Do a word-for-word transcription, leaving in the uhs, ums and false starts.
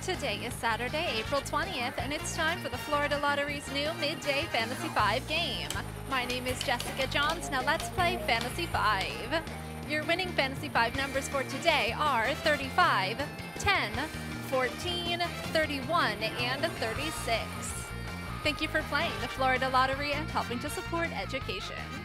Today is Saturday, April twentieth, and it's time for the Florida Lottery's new Midday Fantasy five game. My name is Jessica Johns. Now let's play Fantasy five. Your winning Fantasy five numbers for today are thirty-five, ten, fourteen, thirty-one, and thirty-six. Thank you for playing the Florida Lottery and helping to support education.